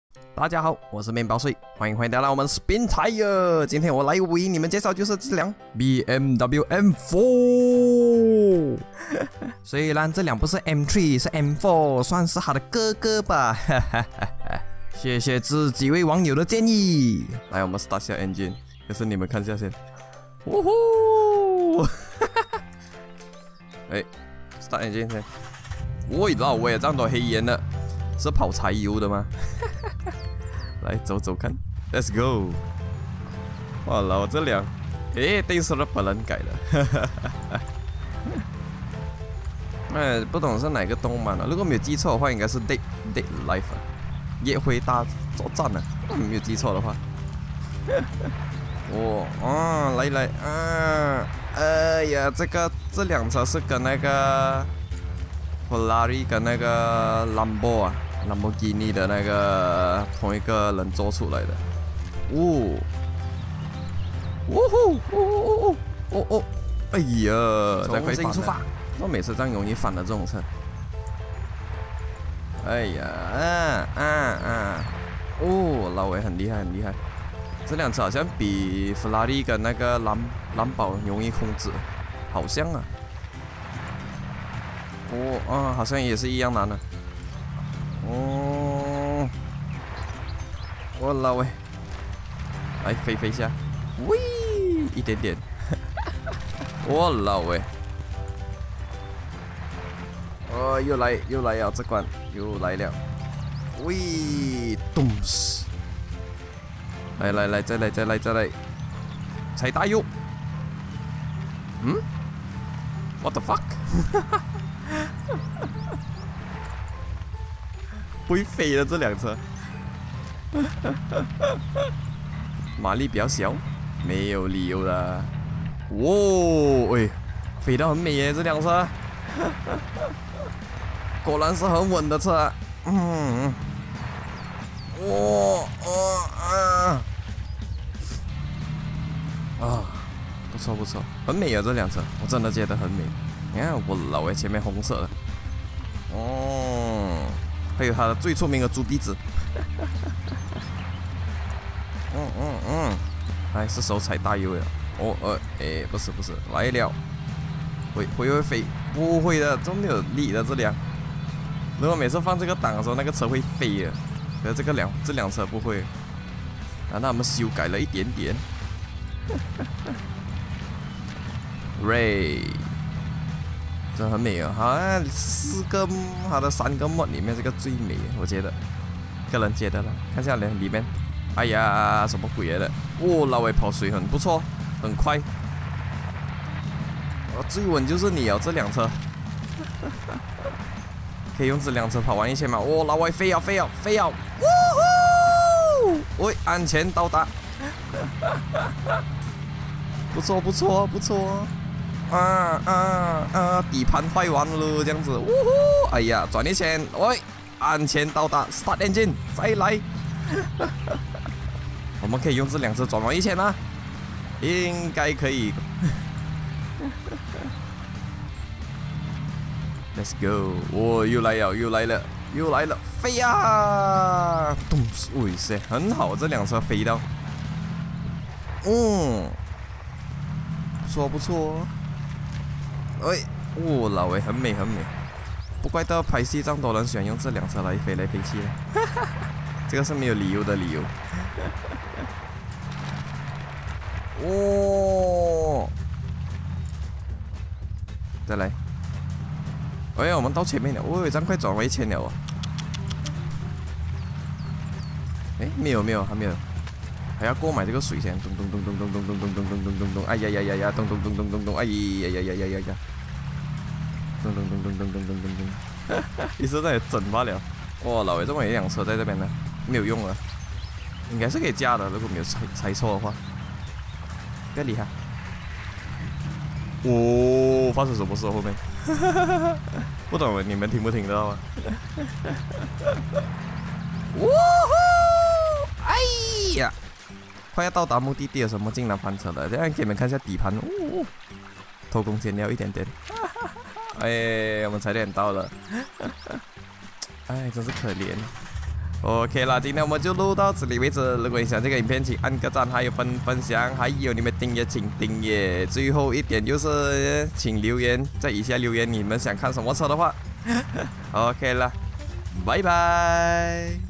大家好，我是面包碎，欢迎回到我们 Spin Tire。今天我来为你们介绍就是这辆 BMW M4。虽然这辆不是 M3， 是 M4， 算是它的哥哥吧。谢谢这几位网友的建议。来，我们 start 下 engine， 可是你们看一下先。呜呼！哎 ，start engine 先。喂，老我也这样多黑烟了，是跑柴油的吗？来走走看 ，Let's go！ 哇，老这辆，诶，电视的本人改的，哎，不懂是哪个动漫了、如果没有记错的话，应该是 Dead Life， 夜辉大作战呢、没有记错的话。来，哎呀，这辆车是跟那个法拉利跟那个兰博啊。兰博基尼的那个同一个人做出来的，哎呀，重新出发！我每次这样容易翻的这种车，哎呀，老伟很厉害很厉害，这辆车好像比法拉利跟那个兰博容易控制，好像啊，好像也是一样难的。我老喂，来飞一下，喂，一点点，我老喂，又来呀，这关又来了，喂，咚死，来，再来，踩大油，What the fuck？ 不会飞的这辆车，马力比较小，没有理由的。喂，飞得很美耶，这辆车，果然是很稳的车。不错，很美啊，这辆车，我真的觉得很美。你看我老爷前面红色的，还有它的最出名的猪鼻子，哎，是手踩大油了。不是，来了，会飞？不会的，都没有力的这辆。如果每次放这个档的时候，那个车会飞的，可是这辆车不会。那我们修改了一点点。Ray。真的很美啊！好像它的3个 mod 里面这个最美，我觉得，个人觉得了。看一下里面，哎呀，什么鬼来的？老伟跑水很不错，很快。最稳就是你哦，这辆车。可以用这辆车跑完一圈吗？老伟飞啊！喂，安全到达。不错。底盘坏完了，这样子，哎呀，转一圈，喂，安全到达 ，Start engine， 再来，我们可以用这辆车转完一圈吗？应该可以。Let's go， 又来了，飞呀！咚，喂塞，很好，这辆车飞到，不错。喂，老伟很美，不怪到拍戏这样多人喜欢用这辆车来飞来飞去的，这个是没有理由的理由。再来，我们到前面了，这样快转回圈了哦。没有，还没有，还要购买这个水先，咚，哎呀，咚，哎呀。咚，一直在整罢了。老伟，这么一辆车在这边呢，没有用了，应该是可以加的，如果没有猜错的话。不要理他。发生什么事后面？不懂你们听不听得到啊？哎呀，快要到达目的地了，什么竟然翻车了？这样给你们看一下底盘，偷工减料一点点。我们差点到了，真是可怜。 OK 啦，今天我们就录到此里为止。如果你喜欢这个影片，请按个赞，还有分享，还有你们订阅请订阅。最后一点就是，请留言在以下留言，你们想看什么车的话。OK 了，拜拜。